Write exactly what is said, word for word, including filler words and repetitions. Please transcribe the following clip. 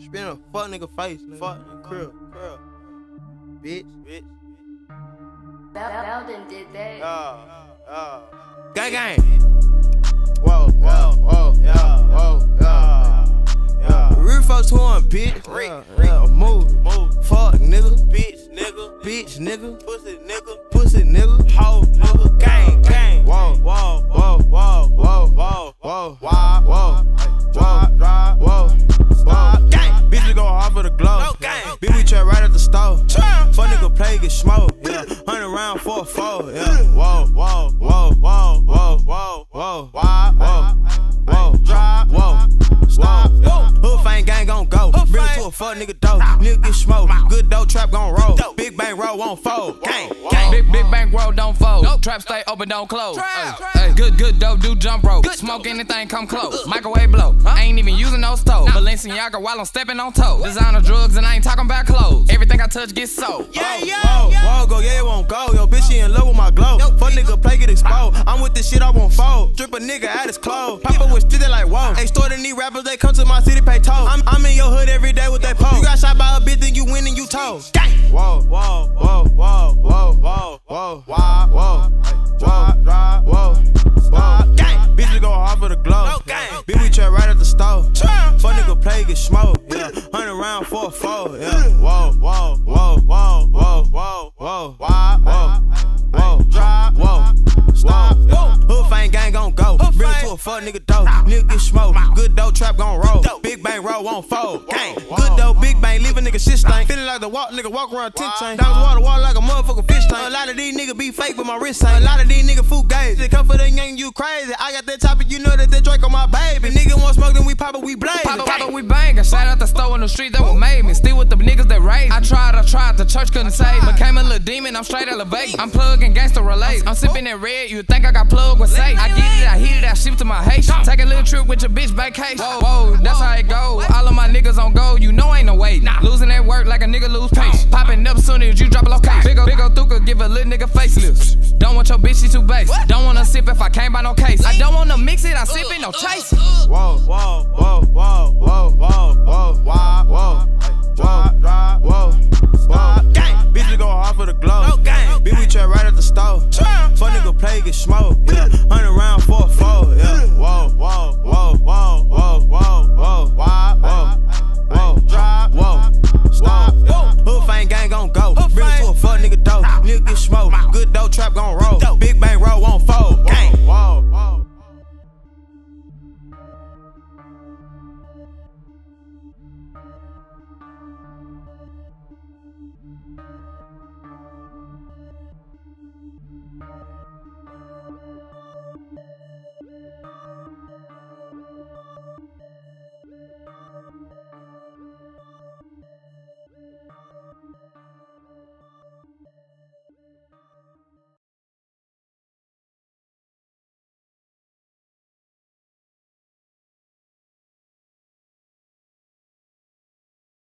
Spin a fuck nigga face, nigga. Fuck nigga crib, crib. Bitch, bitch. Belden did that. Yeah, yeah. Gang, gang. Whoa, whoa, whoa, yeah, whoa, yeah, yeah. Real folks who on bitch. Rick, yeah, move, move. Fuck nigga, bitch, nigga, bitch, nigga, pussy nigga, pussy nigga, hoe nigga, gang, gang. Whoa, whoa, whoa, whoa, whoa, whoa, whoa, whoa, whoa, whoa, drive, whoa, whoa, gang. Bitch, we go hard for the glow. Bitch, we trap right at the stove. Fuck nigga play, get smoked. Yeah, hundred round for a four. Yeah, whoa, whoa, whoa, whoa, whoa, whoa, whoa, whoa, whoa, drive, whoa, stop. Hood fang gang gon' go. Bring it to a fuck nigga dope. Nigga get smoked. Good dope trap gon' roll. Big bang roll won't fold. Gang, gang. Big big bang roll don't fold. Trap stay open, don't close. Hey, good good dope do jump rope. Smoke anything come close. Microwave blow. I ain't even using no stove. Balenciaga while I'm stepping on toes. Designer drugs and I ain't talking about clothes. Everything I touch gets sold. Yeah, yeah, whoa, whoa, go, yeah, it won't go. Yo, bitch, she in love with my glow. Fuck nigga play, get exposed. I'm with this shit, I won't fold. Strip a nigga at his clothes. Papa was fifty like whoa. Ain't starting these rappers, they come to my city, pay toll. I'm, I'm in your hood every day with that pole. You got shot by a bitch, then you win and you told. Whoa, whoa, whoa, whoa, whoa, whoa, whoa, whoa, whoa, whoa, drive, whoa, whoa, gang. Bitch, we go hard for the glow. Bitch, we trap right at the stove. Fuck nigga play, get smoked. Yeah, hundred round for a four. Yeah, whoa, whoa, whoa, whoa, whoa, whoa, whoa, whoa, whoa, drive, whoa, stop. Hood fang gang gon' go. Bring it to a fuck nigga dope. Nigga get smoked. Good dope trap gon' roll. Big bang roll won't fold. Gang. Good dope, big bang, leave a nigga shit stank. Feeling like the walk, nigga walk around ten chain. Down the water, water like a motherfucking fish tank. A lot of these niggas be fake, but my wrist ain't. A lot of these niggas fool gays. They come for the gang, you crazy. I got that topic, you know that they drink on my baby. Nigga want smoke, then we pop it, we blaze. Pop it, pop it, we bangin'. Shout out the store in the street that what made me. Still with the niggas that raised me. I tried, I tried, the church couldn't save. Became a little demon, I'm straight elevating. I'm plugging gangsta relays. I'm sipping that red, you think I got plugged with safe. I get it, I heat it, I ship it to my Haitian. Take a little trip with your bitch vacation. Whoa, whoa, that's how it go. All of my niggas on go, you know ain't no way. Losing that work like a nigga lose patience. Popping up soon as you drop a location. Big ol' big ol' thuka, give a little nigga facelift. Don't want your bitch, she too base. Don't wanna sip if I can't buy no case. I don't wanna mix it, I sip it, no chase. Whoa, whoa, whoa, whoa, whoa, whoa, whoa, whoa, whoa, whoa, drive, whoa, whoa, gang. Bitch, we go hard for the glow. Bitch, we trap right at the stove. Fuck nigga play, get smoked.